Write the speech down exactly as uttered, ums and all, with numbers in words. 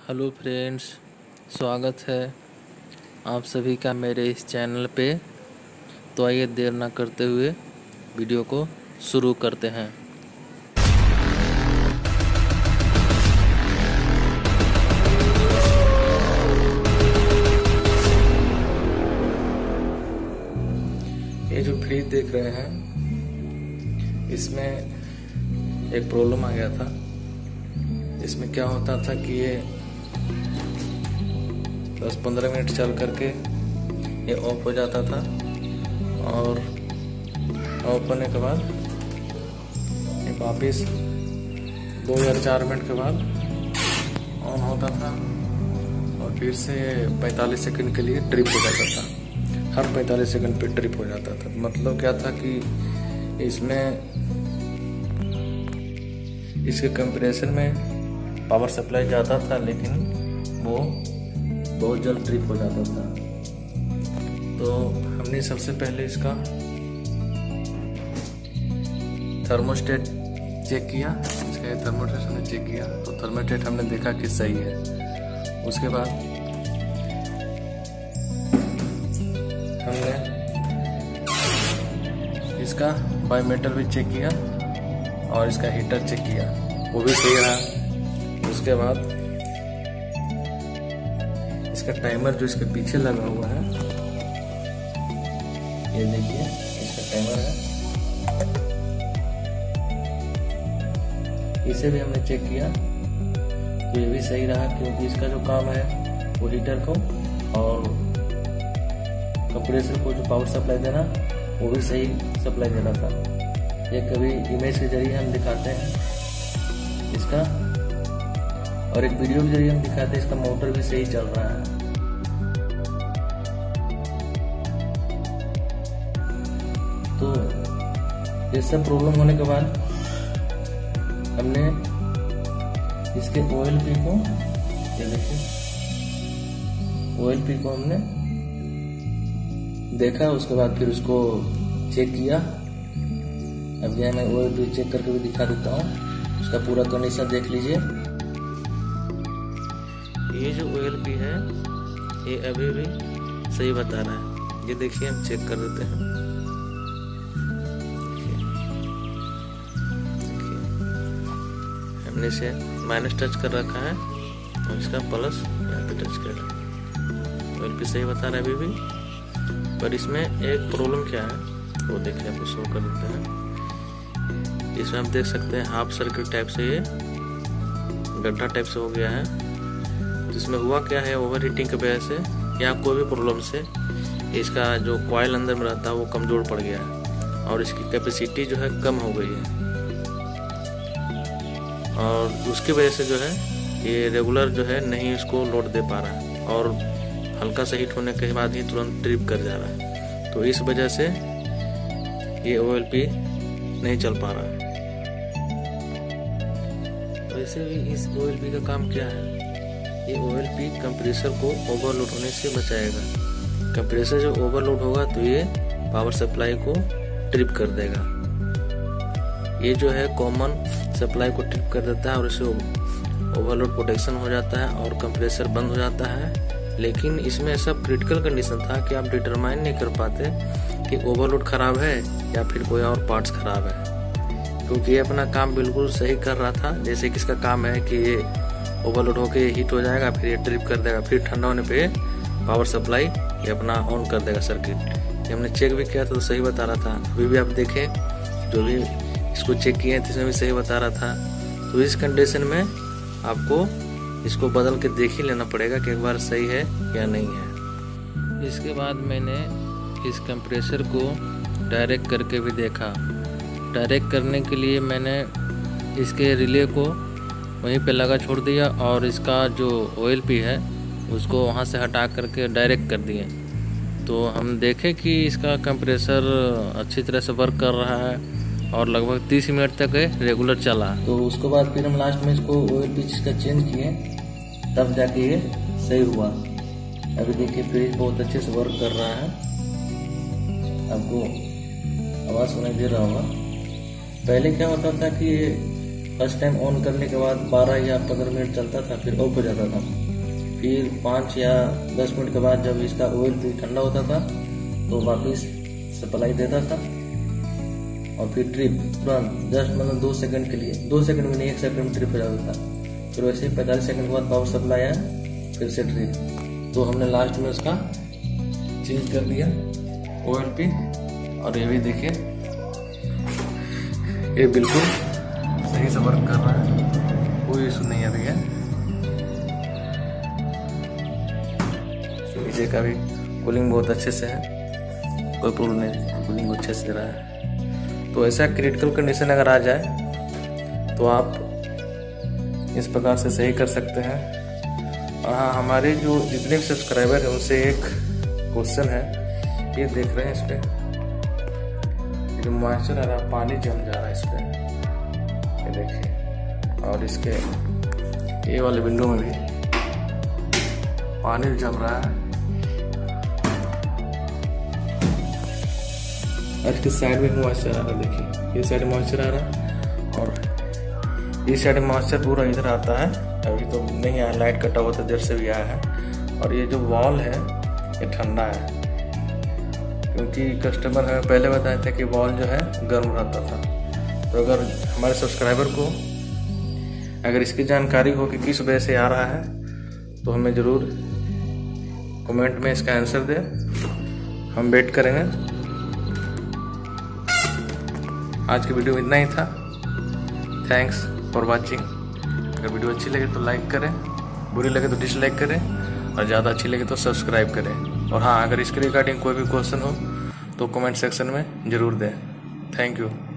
Hello friends, स्वागत है आप सभी का मेरे इस चैनल पे। तो आइए देर ना करते हुए वीडियो को शुरू करते हैं। ये जो फ्रिज देख रहे हैं, इसमें एक प्रॉब्लम आ गया था। इसमें क्या होता था कि ये दस पंद्रह मिनट चल करके ये ऑफ हो जाता था और ऑफ होने के बाद ये वापस दो या चार मिनट के बाद ऑन होता था और फिर से पैंतालीस सेकंड के लिए ट्रिप हो जाता था। हर पैंतालीस सेकंड पे ट्रिप हो जाता था। मतलब क्या था कि इसमें इसके कंप्रेसर में पावर सप्लाई जाता था, लेकिन वो बहुत जल्द ट्रिप हो जाता था। तो हमने सबसे पहले इसका थर्मोस्टेट चेक किया। इसका ये थर्मोस्टेट हमने चेक किया तो थर्मोस्टेट हमने देखा कि सही है। उसके बाद हमने इसका बायोमीटर भी चेक किया और इसका हीटर चेक किया, वो भी सही रहा। उसके बाद इसका टाइमर जो इसके पीछे लगा हुआ है, ये देखिए इसका टाइमर है, इसे भी हमने चेक किया तो ये भी सही रहा, क्योंकि इसका जो काम है वो हीटर को और कंप्रेसर को जो पावर सप्लाई देना, वो भी सही सप्लाई देना था। ये कभी इमेज के जरिए हम दिखाते हैं इसका, और एक वीडियो के जरिए हम दिखाते हैं इसका मोटर भी सही चल रहा है। तो ये सब प्रॉब्लम होने के बाद हमने इसके ओएलपी को, ये देखिए ओएलपी को हमने देखा। उसके बाद फिर उसको चेक किया। अब यह मैं ओएलपी चेक करके भी दिखा देता हूँ। उसका पूरा कंडीशन देख लीजिए। ये जो ओएलपी है ये अभी भी सही बता रहा है। ये देखिए, हम चेक कर देते हैं। हमने इसे माइनस टच कर रखा है और इसका प्लस यहाँ पे टच कर रहा है। ओएलपी सही बता रहा है अभी भी, पर इसमें एक प्रॉब्लम क्या है वो देखिए, आपको शो कर देते हैं। इसमें आप देख सकते हैं हाफ सर्किट टाइप से ये गड्ढा टाइप से हो गया है। इसमें हुआ क्या है, ओवर हीटिंग की वजह से या कोई भी प्रॉब्लम से इसका जो कॉइल अंदर में रहता है वो कमजोर पड़ गया है और इसकी कैपेसिटी जो है कम हो गई है, और उसकी वजह से जो है ये रेगुलर जो है नहीं इसको लोड दे पा रहा है और हल्का सा हीट होने के बाद ही तुरंत ट्रिप कर जा रहा है। तो इस वजह से ये ओएलपी नहीं चल पा रहा है। वैसे भी इस ओएलपी का काम क्या है, ये ओएलपी कंप्रेसर को ओवरलोड होने से बचाएगा। कंप्रेसर जब ओवरलोड होगा तो ये पावर सप्लाई को ट्रिप कर देगा। ये जो है कॉमन सप्लाई को ट्रिप कर देता है और इसे ओवरलोड प्रोटेक्शन हो जाता है और कंप्रेसर बंद हो जाता है। लेकिन इसमें ऐसा क्रिटिकल कंडीशन था कि आप डिटरमाइन नहीं कर पाते कि ओवरलोड खराब है या फिर कोई और पार्ट्स खराब है, क्योंकि ये अपना काम बिल्कुल सही कर रहा था। जैसे कि इसका काम है कि ये ओवरलोड होके हीट हो जाएगा, फिर ये ट्रिप कर देगा, फिर ठंडा होने पे पावर सप्लाई ये अपना ऑन कर देगा सर्किट। ये हमने चेक भी किया था तो सही बता रहा था। अभी भी आप देखें, जो भी इसको चेक किए थे इसमें भी सही बता रहा था। तो इस कंडीशन में आपको इसको बदल के देख ही लेना पड़ेगा कि एक बार सही है या नहीं है। इसके बाद मैंने इस कंप्रेसर को डायरेक्ट करके भी देखा। डायरेक्ट करने के लिए मैंने इसके रिले को वहीं पे लगा छोड़ दिया और इसका जो ओएलपी है उसको वहाँ से हटा करके डायरेक्ट कर दिए। तो हम देखें कि इसका कंप्रेसर अच्छी तरह से वर्क कर रहा है और लगभग तीस मिनट तक रेगुलर चला। तो उसके बाद फिर हम लास्ट में इसको ओएलपी इसका चेंज किए, तब जाके ये सही हुआ। अभी देखिए फ्रिज बहुत अच्छे से वर्क कर रहा है, आपको आवाज़ सुनाई दे रहा होगा। पहले क्या होता था कि फर्स्ट टाइम ऑन करने के बाद बारह या पंद्रह मिनट चलता था, फिर ऑफ हो जाता था। फिर पाँच या दस मिनट के बाद जब इसका ऑयल भी ठंडा होता था तो वापस सप्लाई देता था और फिर ट्रिप तुरंत जस्ट मतलब दो सेकंड के लिए, दो सेकंड में नहीं एक सेकंड में ट्रिप हो जाता था। फिर वैसे ही पैंतालीस सेकंड के बाद पावर सप्लाई आया, फिर से ट्रिप। तो हमने लास्ट में उसका चेंज कर दिया ऑयल पे, और ये भी देखिए ये बिल्कुल सही से वर्क कर रहा है, कोई इशू नहीं अभी है। नीचे का भी कूलिंग बहुत अच्छे से है, कोई प्रॉब्लम नहीं, कूलिंग अच्छे से दे रहा है। तो ऐसा क्रिटिकल कंडीशन अगर आ जाए तो आप इस प्रकार से सही कर सकते हैं। और हाँ, हमारे जो जितने भी सब्सक्राइबर हैं उनसे एक क्वेश्चन है, ये देख रहे हैं इस पे जो मॉइस्चर आ रहा है, पानी जम जा रहा है इस पे, ये देखिए। और इसके ये वाले विंडो में भी पानी जम रहा है, और इसके साइड में मॉइस्चर आ रहा है, देखिए ये साइड मॉइस्चर आ रहा है और ये साइड मॉइस्चर पूरा इधर आता है। अभी तो नहीं आया, लाइट कटा हुआ था, देर से भी आया है। और ये जो वॉल है ये ठंडा है, क्योंकि कस्टमर हमें पहले बताया था कि वॉल जो है गर्म रहता था। तो अगर हमारे सब्सक्राइबर को अगर इसकी जानकारी हो कि किस वजह से आ रहा है तो हमें ज़रूर कमेंट में इसका आंसर दें, हम वेट करेंगे। आज की वीडियो में इतना ही था। Thanks for watching. अगर वीडियो अच्छी लगे तो लाइक करें, बुरी लगे तो डिसलाइक करें, और ज़्यादा अच्छी लगे तो सब्सक्राइब करें। और हाँ, अगर इसके रिगार्डिंग कोई भी क्वेश्चन हो तो कमेंट सेक्शन में ज़रूर दें। Thank you.